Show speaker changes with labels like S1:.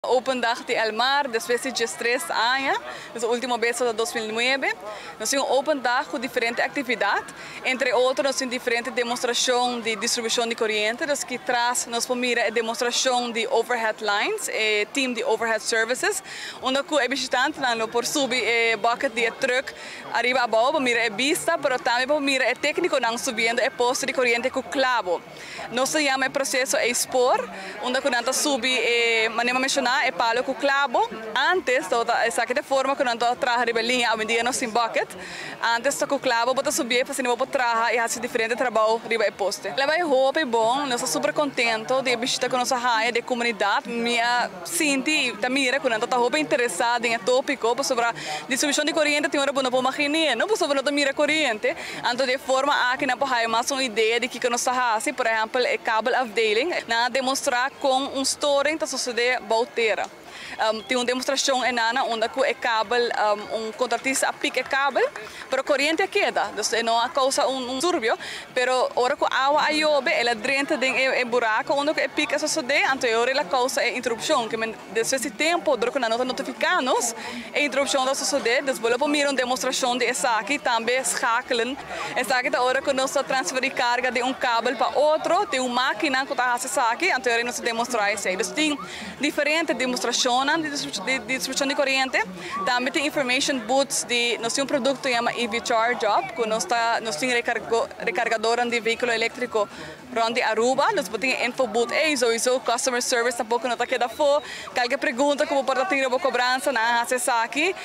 S1: Opendag de ELMAR, después de 3 años, es el último beso de 2009. Nos tiene un opendag con diferentes actividades, entre otros nos tiene diferentes demonstración de distribución de coriente, los que tras nos mira demonstración de overhead lines, team de overhead services, onde que o visitante não por subir bucket de truck arriba abaixo, mira vista, pero também mira o técnico não subindo posto de corriente com clavo. Nós se chama o processo expor, onde que não subi maneira mencionar é palo com clavo. Antes toda essa que de forma que não traga ribelinha ao meio no sim bucket. Antes to com clavo bota subir para se não botar traga e fazer diferente trabalho riba e poste. Leva roupa é bom, nós super contento de visitar com nossa raia de comunidade. Minha sinti tamira quando não tá roupa interessada em tópico sobre a distribuição de corriente tem hora boa para maquininha, não sobre não tamira corriente. Anto de forma aqui na porra mais uma ideia de que nós fazemos, por exemplo, é cable afdeling, na demonstrar com story que sucede balteira. Tem uma demonstração enana onde o cable, contratista aplica cable, pero corriente queda, então não causa turbio, pero ora que a água aiobe, ela drenta em buraco onde o pica sucede, então ela causa interrupção, que desde esse tempo, durante que nós notificamos, a interrupção da sucede, depois vamos mirar uma demonstração de essa aqui também escalam, essa aqui da hora que nós transferir carga de cable para outro, tem uma máquina que está essa aqui, então nós demonstrar isso, então tem diferentes demonstrações de distribuição de corriente. Também tem information booths de nós temos produto que chama EV Charge Up, que nós temos recargador de veículo elétrico de Aruba, nós temos info booth, isso customer service tampouco não está queda fo, qualquer pergunta como pode ter uma cobrança na acessa aqui.